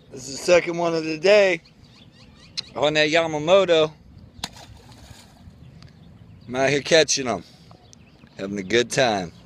This is the second one of the day on that Yamamoto. I'm out here catching them, having a good time.